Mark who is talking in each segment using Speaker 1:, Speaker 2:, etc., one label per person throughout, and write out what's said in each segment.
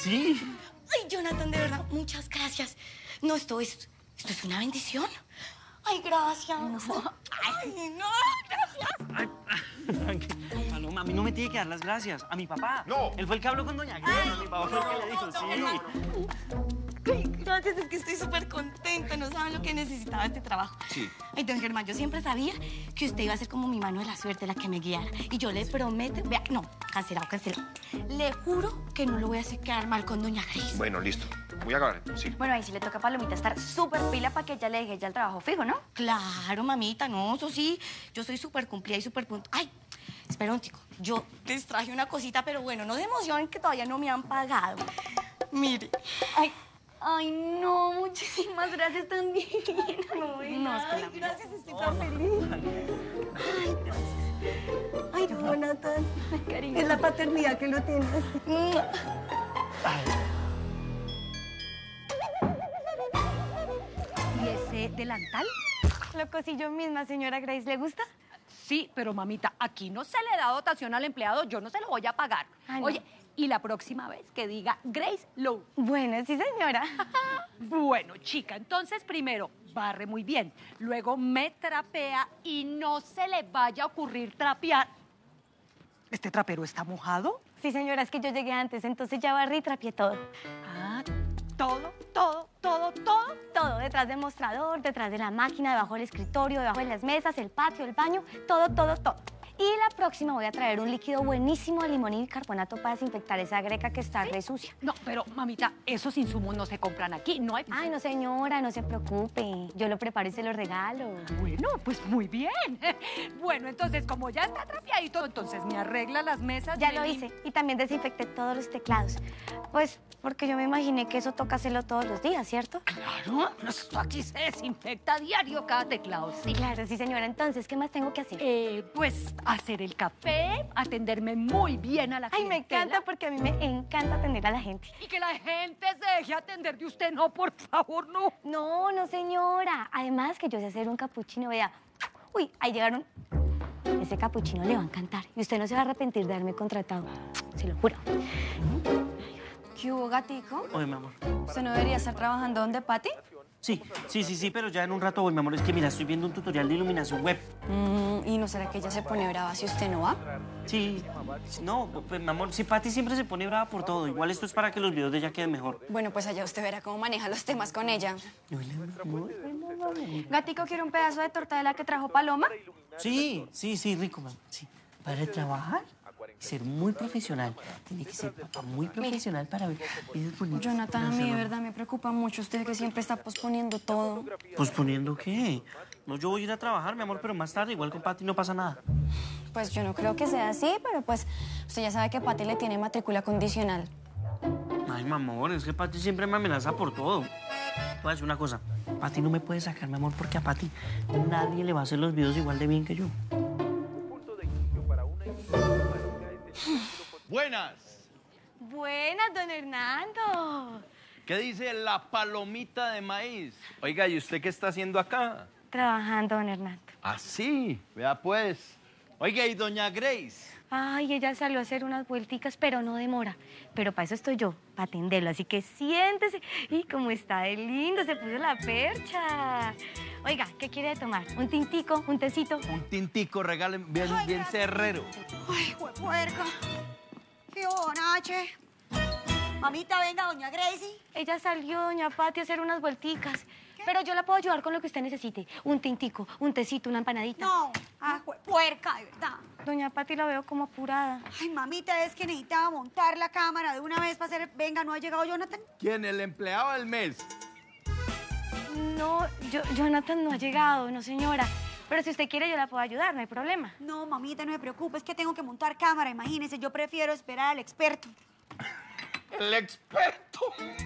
Speaker 1: Sí.
Speaker 2: Ay, Jonathan, de verdad, muchas gracias. No, esto es una bendición. Ay, gracias. Ay, no, gracias.
Speaker 1: Ay, Paloma, a mí no me tiene que dar las gracias. A mi papá.
Speaker 3: No.
Speaker 1: Él fue el que habló con doña Grace. Mi papá fue el que le dijo, sí.
Speaker 2: Ay, gracias, es que estoy súper contenta. No saben lo que necesitaba este trabajo.
Speaker 1: Sí.
Speaker 2: Ay, don Germán, yo siempre sabía que usted iba a ser como mi mano de la suerte, la que me guiara. Y yo le prometo... Vea, no, cancelado. Le juro que no lo voy a hacer quedar mal con doña Grace.
Speaker 3: Bueno, listo. Voy a acabar. Sí.
Speaker 4: Bueno, ahí sí le toca a Palomita estar súper pila para que ella le deje ya el trabajo fijo, ¿no?
Speaker 2: Claro, mamita, no, eso sí. Yo soy súper cumplida y súper punto. Ay, espera un tico. Yo les traje una cosita, pero bueno, no se emocionen que todavía no me han pagado. Mire.
Speaker 4: Ay, no, muchísimas gracias también.
Speaker 2: No, es que ay, gracias, estoy tan feliz. Ay, gracias. Ay, Jonathan.
Speaker 4: Ay, cariño.
Speaker 2: Es la paternidad que lo tienes.
Speaker 5: ¿Y ese delantal?
Speaker 4: Lo cosí yo misma, señora Grace. ¿Le gusta?
Speaker 5: Sí, pero mamita, aquí no se le da dotación al empleado, yo no se lo voy a pagar.
Speaker 4: Ay, no.
Speaker 5: Oye, y la próxima vez que diga Grace Lowe.
Speaker 4: Bueno, sí, señora.
Speaker 5: Bueno, chica, entonces primero barre muy bien, luego me trapea y no se le vaya a ocurrir trapear. ¿Este trapero está mojado?
Speaker 4: Sí, señora, es que yo llegué antes, entonces ya barrí y trapié todo.
Speaker 5: Ah, todo.
Speaker 4: Todo, detrás del mostrador, detrás de la máquina, debajo del escritorio, debajo de las mesas, el patio, el baño, todo. Y la próxima voy a traer un líquido buenísimo de limón y bicarbonato para desinfectar esa greca que está re sucia.
Speaker 5: No, pero mamita, esos insumos no se compran aquí, no hay...
Speaker 4: Ay, no, señora, no se preocupe. Yo lo preparo y se lo regalo.
Speaker 5: Bueno, pues muy bien. Bueno, entonces, como ya está trapeadito, entonces me arregla las mesas.
Speaker 4: Ya
Speaker 5: me
Speaker 4: lo
Speaker 5: lim-
Speaker 4: hice. Y también desinfecté todos los teclados. Pues porque yo me imaginé que eso toca hacerlo todos los días, ¿cierto?
Speaker 5: Claro, esto aquí se desinfecta a diario cada teclado, sí.
Speaker 4: Claro, sí, señora. Entonces, ¿qué más tengo que hacer?
Speaker 5: Pues hacer el café, atenderme muy bien a la
Speaker 4: Ay, me
Speaker 5: clientela.
Speaker 4: encanta porque a mí me encanta atender a la gente.
Speaker 5: Y que la gente se deje atender de usted, no, por favor, no.
Speaker 4: No, señora. Además que yo sé hacer un capuchino, vea. Uy, ahí llegaron. Ese capuchino le va a encantar. Y usted no se va a arrepentir de haberme contratado. Se lo juro.
Speaker 6: ¿Qué hubo, gatico?
Speaker 1: Oye, mi amor.
Speaker 6: ¿Usted no debería estar trabajando donde Patty?
Speaker 1: Sí, pero ya en un rato voy, mi amor. Es que mira, estoy viendo un tutorial de iluminación web.
Speaker 6: ¿Y no será que ella se pone brava si usted no va?
Speaker 1: Sí, no, pues, mi amor, si Patty siempre se pone brava por todo. Igual esto es para que los videos de ella queden mejor.
Speaker 6: Bueno, pues allá usted verá cómo maneja los temas con ella.
Speaker 1: Hola, mi amor.
Speaker 6: Gatico, ¿quiere un pedazo de torta de la que trajo Paloma?
Speaker 1: Sí, rico, mamá. Sí. Para trabajar y ser muy profesional. Tiene que ser papá muy profesional para ver videos bonitos.
Speaker 6: Jonathan, a mí
Speaker 1: Gracias,
Speaker 6: de
Speaker 1: mamá.
Speaker 6: verdad me preocupa mucho usted que siempre está posponiendo todo.
Speaker 1: ¿Posponiendo qué? No, yo voy a ir a trabajar, mi amor, pero más tarde, igual con Patty no pasa nada.
Speaker 6: Pues yo no creo que sea así, pero pues usted ya sabe que Patty le tiene matrícula condicional.
Speaker 1: Ay, mi amor, es que Patty siempre me amenaza por todo. Te voy a decir una cosa. Patty no me puede sacar, mi amor, porque a Patty nadie le va a hacer los videos igual de bien que yo.
Speaker 7: Buenas.
Speaker 4: Buenas, don Hernando.
Speaker 7: ¿Qué dice la palomita de maíz? Oiga, ¿y usted qué está haciendo acá?
Speaker 4: Trabajando, don Hernando.
Speaker 7: Ah, sí. Vea pues. Oiga, ¿y doña Grace?
Speaker 4: Ay, ella salió a hacer unas vuelticas, pero no demora. Pero para eso estoy yo, para atenderlo. Así que siéntese. Y como está de lindo, se puso la percha. Oiga, ¿qué quiere de tomar? ¿Un tintico? ¿Un tecito?
Speaker 7: Un tintico, regalen bien cerrero.
Speaker 2: Ay, puerca. ¿Qué bonache? Mamita, venga, doña Gracie.
Speaker 4: Ella salió, doña Pati, a hacer unas vuelticas. Pero yo la puedo ayudar con lo que usted necesite. Un tintico, un tecito, una empanadita.
Speaker 2: No. Ah, puerca, de verdad.
Speaker 4: Doña Pati la veo como apurada.
Speaker 2: Ay, mamita, es que necesitaba montar la cámara de una vez para hacer... Venga, ¿no ha llegado Jonathan?
Speaker 7: ¿Quién? El empleado del mes.
Speaker 4: No, Jonathan no ha llegado, no señora. Pero si usted quiere yo la puedo ayudar, no hay problema.
Speaker 2: No, mamita, no se preocupe, es que tengo que montar cámara, imagínese. Yo prefiero esperar al experto.
Speaker 7: El experto.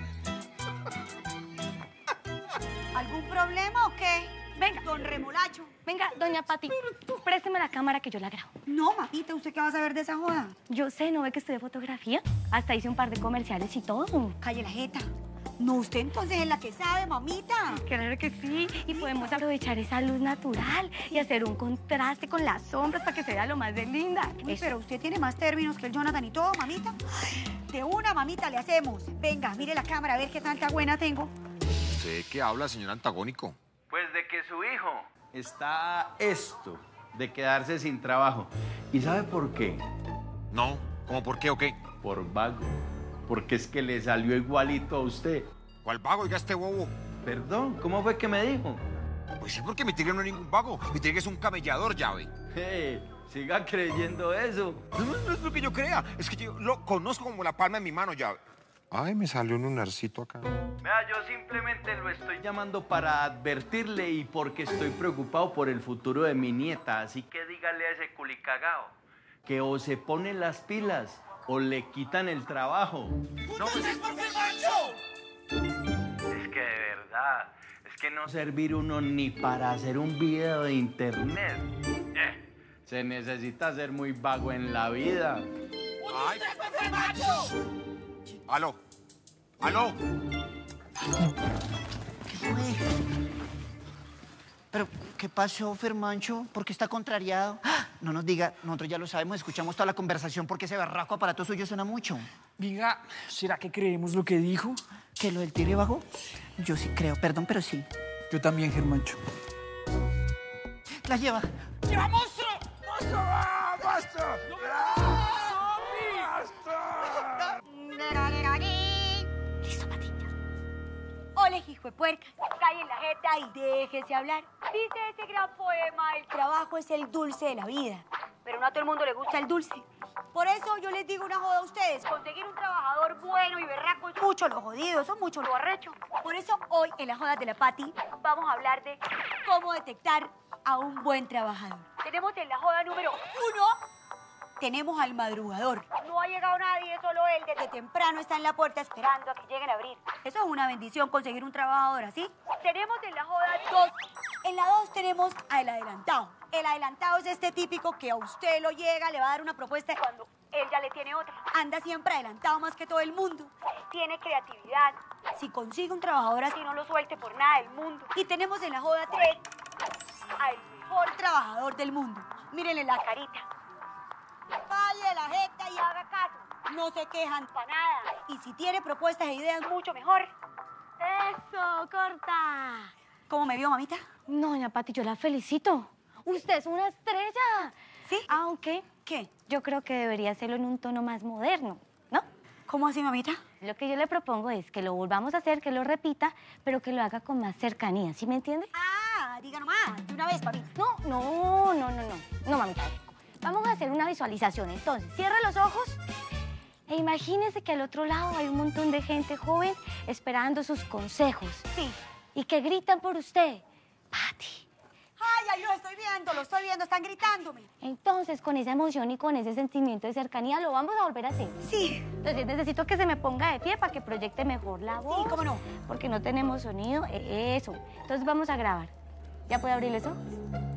Speaker 2: ¿Algún problema o qué?
Speaker 4: Venga.
Speaker 2: Don Remolacho.
Speaker 4: Venga, doña Pati, présteme la cámara que yo la grabo.
Speaker 2: No, mamita, ¿usted qué va a saber de esa joda?
Speaker 4: Yo sé, ¿no ve que estudié fotografía? Hasta hice un par de comerciales y todo.
Speaker 2: Calle la jeta.
Speaker 8: No, usted entonces es la que sabe, mamita.
Speaker 4: Claro que sí, y podemos aprovechar esa luz natural y hacer un contraste con las sombras para que se vea lo más de linda.
Speaker 8: Uy, pero usted tiene más términos que el Jonathan y todo, mamita. De una, mamita, le hacemos. Venga, mire la cámara a ver qué tanta buena tengo.
Speaker 3: ¿Usted qué habla, señor antagónico?
Speaker 7: Pues de que su hijo está a esto de quedarse sin trabajo. ¿Y sabe por qué?
Speaker 3: No, ¿cómo por qué o qué?
Speaker 7: Por vago. Porque es que le salió igualito a usted.
Speaker 3: ¿Cuál vago? Oiga, este bobo.
Speaker 7: Perdón, ¿cómo fue que me dijo?
Speaker 3: Pues sí, porque mi tigre no es ningún vago. Mi tigre es un camellador, llave.
Speaker 7: Siga creyendo eso.
Speaker 3: No es lo que yo crea. Es que yo lo conozco como la palma de mi mano, llave. Ay, me salió un lunarcito acá.
Speaker 7: Vea, yo simplemente lo estoy llamando para advertirle y porque estoy preocupado por el futuro de mi nieta. Así que dígale a ese culicagao que o se pone las pilas o le quitan el trabajo. ¡No, pues es por Fermancho! Es que de verdad, es que no servir uno ni para hacer un video de internet. Se necesita ser muy vago en la vida.
Speaker 3: ¡Ay! ¡Aló! ¡Aló!
Speaker 9: ¿Qué fue? ¿Pero qué pasó, Fermancho? ¿Por qué está contrariado? ¡Ah! No nos diga, nosotros ya lo sabemos, escuchamos toda la conversación porque ese barraco aparato suyo suena mucho.
Speaker 1: Venga, ¿será que creemos lo que dijo?
Speaker 9: ¿Que lo del tigre bajo? Yo sí creo, perdón, pero sí.
Speaker 1: Yo también, Germancho.
Speaker 9: La lleva.
Speaker 1: ¡Lleva monstruo! ¡Monstruo! ¡Ah, basta!
Speaker 8: Listo, patiña. Ole, hijo de puerca. Calle en la jeta y déjese hablar. Dice ese gran poema, el trabajo es el dulce de la vida. Pero no a todo el mundo le gusta el dulce. Por eso yo les digo una joda a ustedes. Conseguir un trabajador bueno y berraco es mucho lo jodido, son mucho lo arrecho. Por eso hoy en las jodas de la Pati vamos a hablar de cómo detectar a un buen trabajador. Tenemos en la joda número 1, tenemos al madrugador. No ha llegado nadie, solo él. Desde temprano está en la puerta esperando a que lleguen a abrir. Eso es una bendición, conseguir un trabajador así. Tenemos en la joda 2. En la 2 tenemos al adelantado. El adelantado es este típico que a usted lo llega, le va a dar una propuesta cuando él ya le tiene otra. Anda siempre adelantado más que todo el mundo. Tiene creatividad. Si consigue un trabajador así, no lo suelte por nada del mundo. Y tenemos en la joda 3 al mejor trabajador del mundo. Mírenle la carita. Vaya la jeta y haga caso. No se quejan para nada. Y si tiene propuestas e ideas, mucho mejor.
Speaker 4: ¡Eso, corta!
Speaker 8: ¿Cómo me vio, mamita?
Speaker 4: No, doña Pati, yo la felicito. Usted es una estrella.
Speaker 8: ¿Sí?
Speaker 4: Aunque
Speaker 8: ¿Qué?
Speaker 4: yo creo que debería hacerlo en un tono más moderno, ¿no?
Speaker 8: ¿Cómo así, mamita?
Speaker 4: Lo que yo le propongo es que lo volvamos a hacer, que lo repita, pero que lo haga con más cercanía, ¿sí me entiende?
Speaker 8: Ah, diga nomás, de una vez, papi.
Speaker 4: No, mamita. Vamos a hacer una visualización. Entonces, cierra los ojos e imagínese que al otro lado hay un montón de gente joven esperando sus consejos.
Speaker 8: Sí.
Speaker 4: Y que gritan por usted. Pati.
Speaker 8: Ay, lo estoy viendo, están gritándome.
Speaker 4: Entonces, con esa emoción y con ese sentimiento de cercanía, lo vamos a volver a hacer.
Speaker 8: Sí.
Speaker 4: Entonces, necesito que se me ponga de pie para que proyecte mejor la voz.
Speaker 8: Sí, ¿cómo no?
Speaker 4: Porque no tenemos sonido. Eso. Entonces, vamos a grabar. ¿Ya puede abrir los ojos?